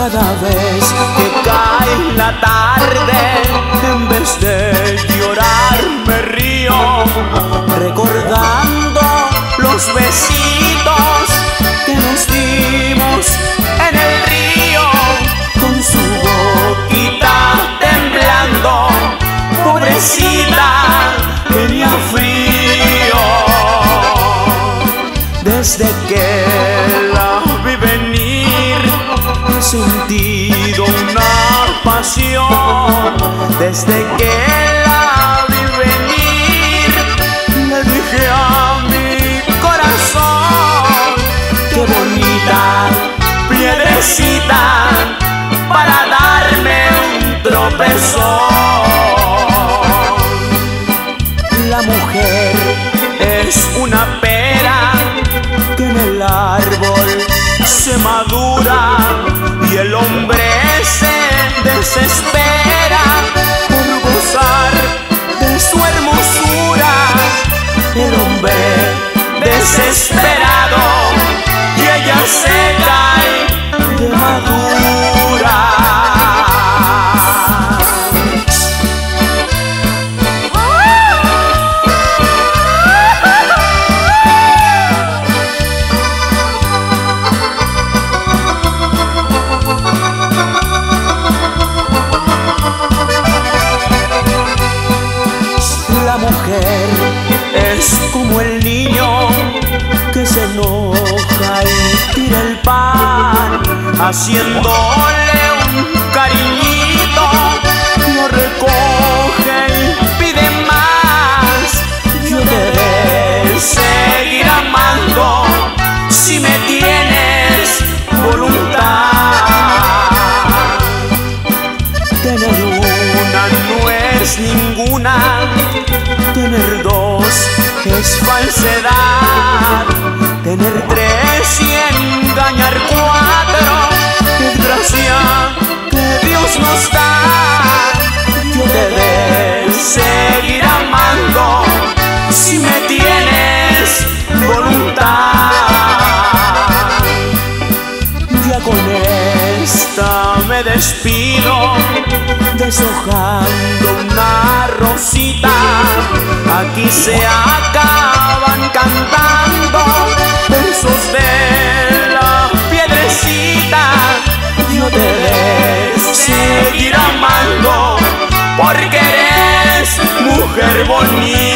Cada vez que cae la tarde, en vez de llorar me río, recordando los besitos que nos dimos en el río. Con su boquita temblando, pobrecita, tenía frío. Desde que la vi venir, he sentido una pasión. Desde que la vi venir, le dije a mi corazón: qué bonita piedrecita para darme un tropezón. La mujer es una pera que en el árbol se madura, y el hombre se desespera por gozar de su hermosura. El hombre desesperado, y ella se cae de madura. La mujer es como el niño que se enoja y tira el pan, haciéndole un cariñito, lo recoge y pide más. Yo te debo seguir amando si me tienes voluntad. Tener una no es ninguna, tener dos es falsedad. Tener tres y engañar cuatro es gracia que Dios nos da. Yo te debo seguir amando si me tienes voluntad. Ya con esta me despido, deshojando una rosita. Aquí se acaban cantando versos de la piedrecita. Yo te debo seguir amando porque eres mujer bonita.